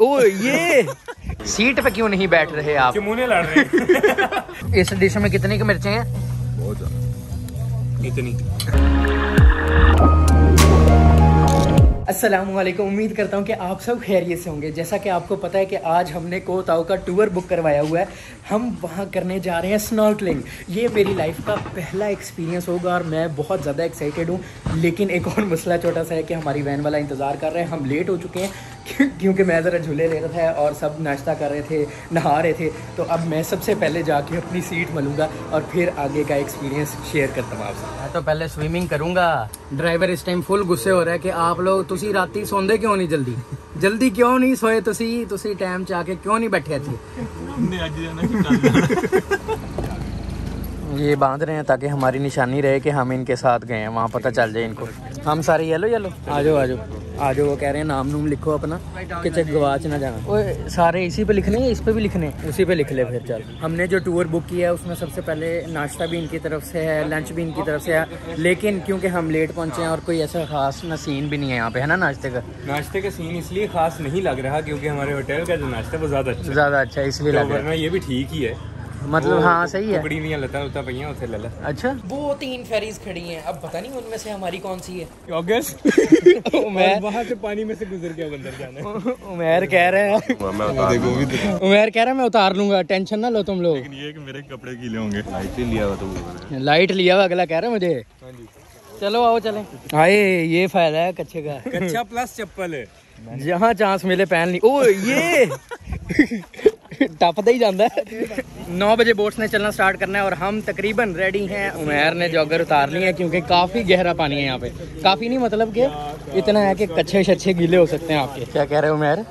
ओ ये सीट पे क्यों नहीं बैठ रहे आप? मुंह लड़ रहे इस डिश में कितनी की मिर्चें हैं? बहुत ज्यादा। इतनी। अस्सलामुअलैकुम, उम्मीद करता हूँ कि आप सब खैरियत से होंगे। जैसा कि आपको पता है कि आज हमने को ताऊ का टूर बुक करवाया हुआ है। हम वहाँ करने जा रहे हैं स्नॉर्कलिंग। ये मेरी लाइफ का पहला एक्सपीरियंस होगा और मैं बहुत ज़्यादा एक्साइटेड हूँ। लेकिन एक और मसला छोटा सा है कि हमारी वैन वाला इंतज़ार कर रहे हैं। हम लेट हो चुके हैं क्योंकि मैं ज़रा झूले ले रहा था और सब नाश्ता कर रहे थे, नहा रहे थे। तो अब मैं सबसे पहले जाके अपनी सीट मलूँगा और फिर आगे का एक्सपीरियंस शेयर करता हूँ आपसे। मैं तो पहले स्विमिंग करूँगा। ड्राइवर इस टाइम फुल गुस्से हो रहा है कि आप लोग तुसी राती सोंदे क्यों नहीं जल्दी क्यों नहीं सोए? तुसी टाइम च आके क्यों नहीं बैठे थे? ये बांध रहे हैं ताकि हमारी निशानी रहे कि हम इनके साथ गए हैं, वहाँ पता चल जाए इनको। हम सारे येलो आ जाओ। वो कह रहे हैं नाम नूम लिखो अपना कि चेक गवाच ना जाना। वो सारे इसी पे लिखने हैं, इस पे भी लिखने हैं, उसी पे लिख ले फिर। चल, हमने जो टूर बुक किया है उसमें सबसे पहले नाश्ता भी इनकी तरफ से है, लंच भी इनकी तरफ से है। लेकिन क्योंकि हम लेट पहुँचे हैं और कोई ऐसा खास ना सीन भी नहीं है यहाँ पे, है ना? नाश्ते का सीन इसलिए खास नहीं लग रहा क्योंकि हमारे होटल का जो नाश्ता है वो ज़्यादा अच्छा है, इसलिए लग रहा है। ये भी ठीक ही है, मतलब हाँ सही है। अच्छा, वो 3 फेरीज खड़ी हैं, अब पता नहीं उनमें से हमारी कौन सी है। उमर वहाँ से पानी में से गुजर के अंदर जाना है। उमर कह रहा है मैं उतार लूंगा, टेंशन ना लो तुम लोग। लेकिन ये कि मेरे कपड़े गीले होंगे। लाइट लिया हुआ अगला कह रहा है मुझे। चलो आओ चलें। हाय, ये फायदा है कच्चे का। कच्चा प्लस चप्पल है, जहाँ चांस मिले पहन ली। ओ ये टपदा ही जाता है। 9 बजे बोट्स ने चलना स्टार्ट करना है और हम तकरीबन रेडी हैं। उमैर ने जॉगर उतार ली है क्योंकि काफ़ी गहरा पानी है यहाँ पे। काफ़ी नहीं मतलब कि इतना है कि कच्चे शच्छे गीले हो सकते हैं आपके। क्या कह रहे हो उमैर?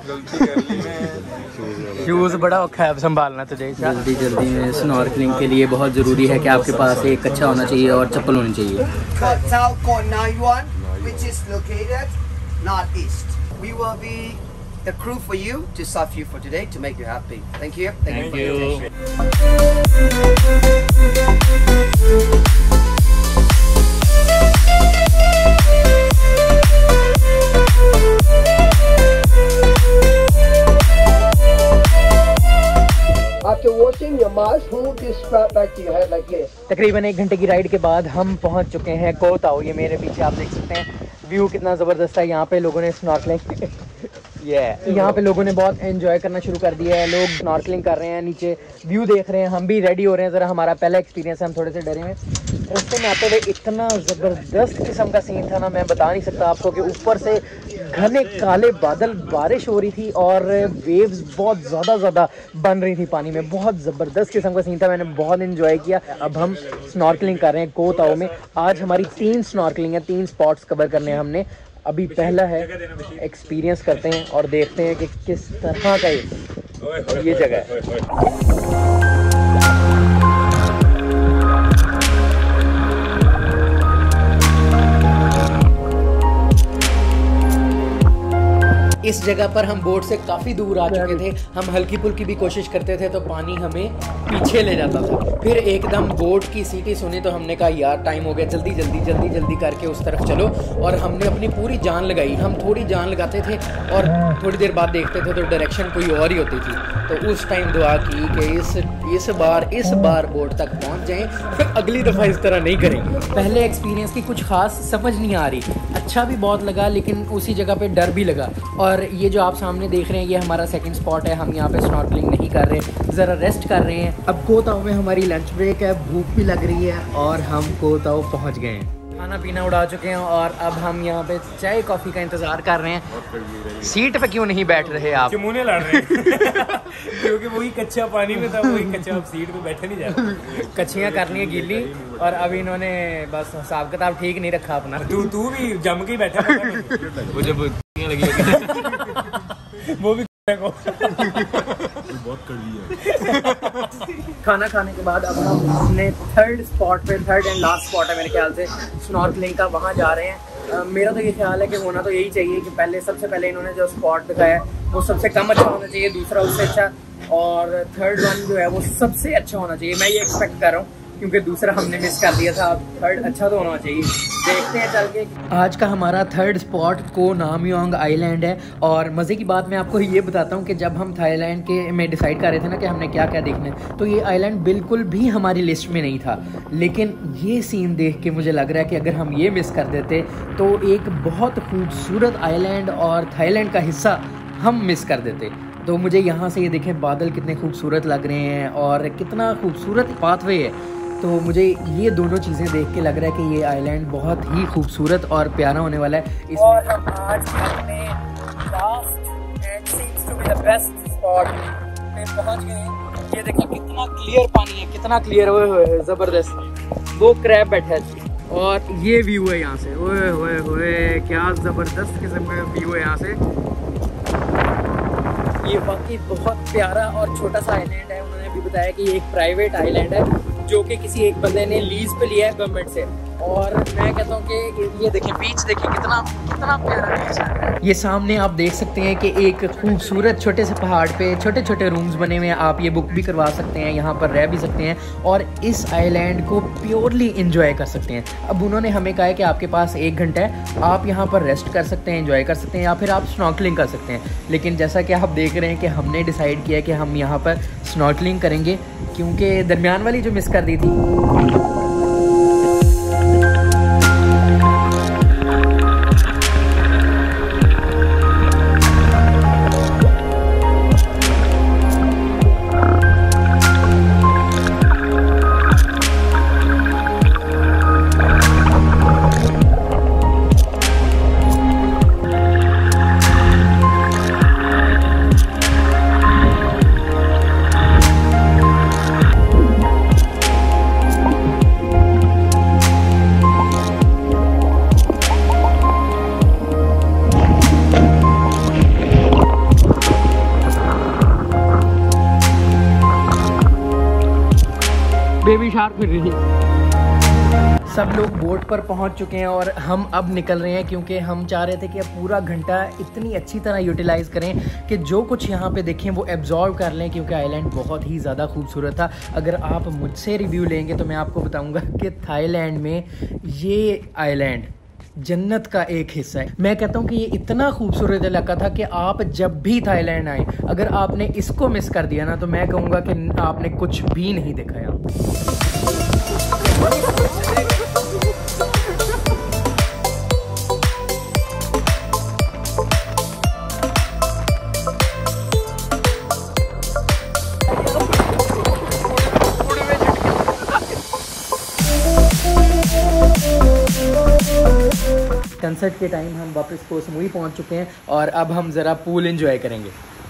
शूज़ बड़ा औखा है संभालना तुझे। जल्दी में स्नॉर्कलिंग के लिए बहुत ज़रूरी है कि आपके पास एक कच्चा होना चाहिए और चप्पल होनी चाहिए। The crew for you to serve you for today to make you happy. Thank you. Thank you. After washing your mask, hold this strap back to your head like this. तकरीबन 1 घंटे की राइड के बाद हम पहुंच चुके हैं को ताऊ। ये मेरे पीछे आप देख सकते हैं, व्यू कितना ज़बरदस्त है। यहाँ पे लोगों ने स्नॉर्कलिंग यहाँ पे लोगों ने बहुत एंजॉय करना शुरू कर दिया है। लोग स्नॉर्कलिंग कर रहे हैं, नीचे व्यू देख रहे हैं। हम भी रेडी हो रहे हैं। ज़रा हमारा पहला एक्सपीरियंस है, हम थोड़े से डरे हैं। रास्ते में आते हुए इतना ज़बरदस्त किस्म का सीन था ना, मैं बता नहीं सकता आपको। कि ऊपर से घने काले बादल, बारिश हो रही थी और वेव्स बहुत ज़्यादा बन रही थी पानी में। बहुत ज़बरदस्त किस्म का सीन था, मैंने बहुत इन्जॉय किया। अब हम स्नॉर्कलिंग कर रहे हैं को ताऊ में। आज हमारी 3 स्नॉर्कलिंग है, 3 स्पॉट्स कवर करने हैं हमने। अभी पहला है, एक्सपीरियंस करते हैं और देखते हैं कि किस तरह का ये जगह है। इस जगह पर हम बोट से काफ़ी दूर आ चुके थे। हम हल्की फुल्की भी कोशिश करते थे तो पानी हमें पीछे ले जाता था। फिर एकदम बोट की सीटी सुनी तो हमने कहा यार टाइम हो गया, जल्दी करके उस तरफ चलो। और हमने अपनी पूरी जान लगाई। हम थोड़ी जान लगाते थे और थोड़ी देर बाद देखते थे तो डायरेक्शन कोई और ही होती थी। तो उस टाइम दुआ की कि इस बार बोट तक पहुँच जाएँ, फिर अगली दफ़ा इस तरह नहीं करेंगे। पहले एक्सपीरियंस की कुछ खास समझ नहीं आ रही। अच्छा भी बहुत लगा लेकिन उसी जगह पर डर भी लगा। और ये जो आप सामने देख रहे हैं ये हमारा सेकंड स्पॉट है। हम यहाँ पे स्नॉर्कलिंग नहीं कर रहे, ज़रा रेस्ट कर रहे हैं। अब को ताऊ में हमारी लंच ब्रेक है, भूख भी लग रही है और हम को ताऊ पहुँच गए हैं। खाना पीना उड़ा चुके हैं और अब हम यहाँ पे चाय कॉफ़ी का इंतज़ार कर रहे हैं। सीट पे क्यों नहीं बैठ रहे आप? मुंह लड़ रहे हैं क्योंकि वही कच्चा पानी में था, वही कच्चा। अब सीट पे बैठे नहीं जा रहे। कच्चियाँ करनी है गीली और अब इन्होंने बस हिसाब किताब ठीक नहीं रखा अपना। तू भी जम के ही बैठा वो जब लगी वो भी बहुत कड़वी है। खाना खाने के बाद अब हम अपने थर्ड एंड लास्ट स्पॉट है मेरे ख्याल से स्नॉर्कलिंग का, वहाँ जा रहे हैं। मेरा तो ये ख्याल है कि होना तो यही चाहिए कि सबसे पहले इन्होंने जो स्पॉट दिखाया है वो सबसे कम अच्छा होना चाहिए, दूसरा उससे अच्छा और थर्ड वन जो है वो सबसे अच्छा होना चाहिए। मैं ये एक्सपेक्ट कर रहा हूँ क्योंकि दूसरा हमने मिस कर दिया था। अब थर्ड अच्छा तो होना चाहिए, देखते हैं चल के। आज का हमारा थर्ड स्पॉट को नामयोंग आइलैंड है। और मज़े की बात मैं आपको ये बताता हूँ कि जब हम थाईलैंड के में डिसाइड कर रहे थे ना कि हमने क्या क्या देखना है, तो ये आइलैंड बिल्कुल भी हमारी लिस्ट में नहीं था। लेकिन ये सीन देख के मुझे लग रहा है कि अगर हम ये मिस कर देते तो एक बहुत खूबसूरत आइलैंड और थाईलैंड का हिस्सा हम मिस कर देते। तो मुझे यहाँ से ये देखें बादल कितने खूबसूरत लग रहे हैं और कितना खूबसूरत पाथवे है। तो मुझे ये दोनों चीज़ें देख के लग रहा है कि ये आइलैंड बहुत ही खूबसूरत और प्यारा होने वाला है। और हम आज अपने last and seems to be the best spot पे पहुँच गए हैं। ये देखिए कितना क्लियर पानी है, कितना क्लियर हुए ज़बरदस्त। वो क्रैब बैठा है और ये व्यू है यहाँ से। ओए होए होए क्या ज़बरदस्त किस्म का व्यू है यहाँ से। ये वाकई बहुत प्यारा और छोटा सा आइलैंड है। उन्होंने भी बताया कि ये एक प्राइवेट आइलैंड है जो कि किसी एक बंदे ने लीज पे लिया है गवर्नमेंट से। और मैं कहता हूँ कि ये देखें बीच, देखें कितना कितना प्यारा बीच है। ये सामने आप देख सकते हैं कि एक खूबसूरत छोटे से पहाड़ पे छोटे छोटे रूम्स बने हुए हैं। आप ये बुक भी करवा सकते हैं, यहाँ पर रह भी सकते हैं और इस आइलैंड को प्योरली इंजॉय कर सकते हैं। अब उन्होंने हमें कहा है कि आपके पास 1 घंटा है, आप यहाँ पर रेस्ट कर सकते हैं, इंजॉय कर सकते हैं या फिर आप स्नॉर्कलिंग कर सकते हैं। लेकिन जैसा कि आप देख रहे हैं कि हमने डिसाइड किया कि हम यहाँ पर स्नॉर्कलिंग करेंगे क्योंकि दरमियान वाली जो मिस कर दी थी। बेबी शार्क फिर रही है। सब लोग बोट पर पहुंच चुके हैं और हम अब निकल रहे हैं क्योंकि हम चाह रहे थे कि अब पूरा घंटा इतनी अच्छी तरह यूटिलाइज़ करें कि जो कुछ यहाँ पे देखें वो एब्जॉर्व कर लें, क्योंकि आइलैंड बहुत ही ज़्यादा खूबसूरत था। अगर आप मुझसे रिव्यू लेंगे तो मैं आपको बताऊँगा कि थाईलैंड में ये आइलैंड जन्नत का एक हिस्सा है। मैं कहता हूँ कि ये इतना खूबसूरत इलाका था कि आप जब भी थाईलैंड आए, अगर आपने इसको मिस कर दिया ना तो मैं कहूँगा कि आपने कुछ भी नहीं देखा यहाँ। सनसेट के टाइम हम वापस कोह समुई पहुंच चुके हैं और अब हम ज़रा पूल एंजॉय करेंगे।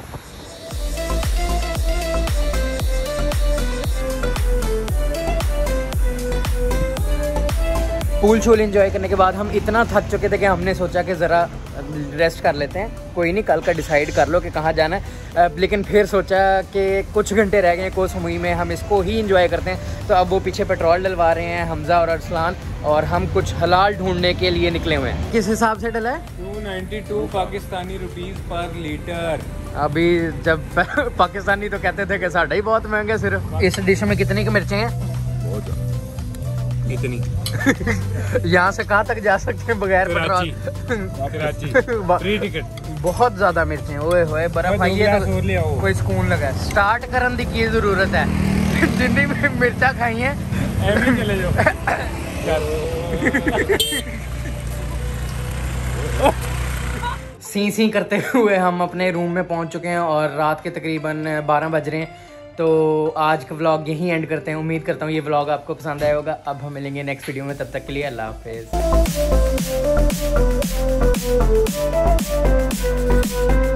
पूल शूल एंजॉय करने के बाद हम इतना थक चुके थे कि हमने सोचा कि ज़रा रेस्ट कर लेते हैं। कोई नहीं, कल का डिसाइड कर लो कि कहाँ जाना है। लेकिन फिर सोचा कि कुछ घंटे रह गए कोह समुई में, हम इसको ही एंजॉय करते हैं। तो अब वो पीछे पेट्रोल डलवा रहे हैं हमज़ा और अरसलान, और हम कुछ हलाल ढूंढने के लिए निकले हुए हैं। किस हिसाब से डला है? 292 पाकिस्तानी रुपीस पर लीटर। अभी जब पाकिस्तानी तो कहते थे कि साढ़ा ही बहुत महंगा। सिर्फ इस डिश में कितनी की मिर्चें हैं? बहुत इतनी। यहाँ से कहाँ तक जा सकते हैं बगैर पेट्रोल? Free ticket. बहुत ज्यादा मिर्चें। ओए होए बर्फ आई है तो कोई सुकून लगा। स्टार्ट करने की जरूरत है। जितनी भी मिर्चा खाई है चले जाओ। सी करते हुए हम अपने रूम में पहुंच चुके हैं और रात के तकरीबन 12 बज रहे हैं। तो आज का व्लॉग यहीं एंड करते हैं। उम्मीद करता हूँ ये व्लॉग आपको पसंद आया होगा। अब हम मिलेंगे नेक्स्ट वीडियो में, तब तक के लिए अल्लाह हाफिज़।